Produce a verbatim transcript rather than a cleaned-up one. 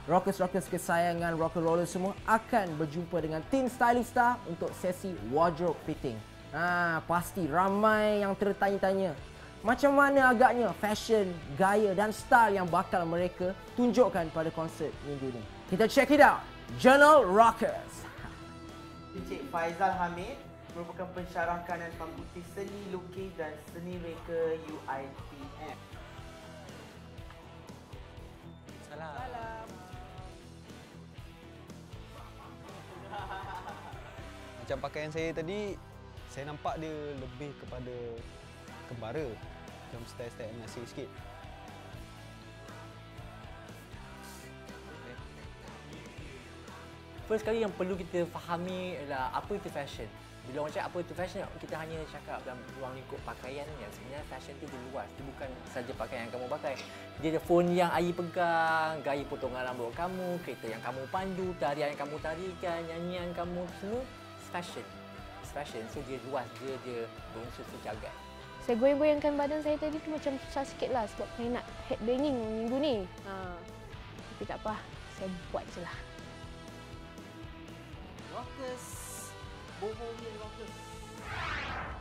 Rockers-rockers kesayangan rock and roller semua akan berjumpa dengan tim stylista untuk sesi wardrobe fitting. Ha, pasti ramai yang tertanya-tanya macam mana agaknya fashion, gaya dan style yang bakal mereka tunjukkan pada konsert minggu ini. Kita check it out. Journal Rockers. Encik Faizal Hamid merupakan pensyarah kanan Fakulti Seni Lukis dan Seni Reka U I T M. Salam. Salam. Macam pakaian saya tadi, saya nampak dia lebih kepada kembara. Macam style-style yang asing sikit. First kali yang perlu kita fahami ialah apa itu fashion. Bila orang cakap apa itu fashion, kita hanya cakap dalam ruang lingkup pakaian yang sebenarnya fashion itu dia luas. Dia bukan saja pakaian yang kamu pakai. Dia ada phone yang Ayi pegang, gaya potongan rambut kamu, kereta yang kamu pandu, tarian yang kamu tarikan, nyanyian kamu, semua fashion. Fashion, so dia luas, dia dia berunsur sejagat. Saya goyang-goyangkan badan saya tadi tu macam susah sikit lah sebab saya nak headbanging minggu ni. Ha. Tapi tak apa, saya buat je lah. Rockers. Bobo Rockers.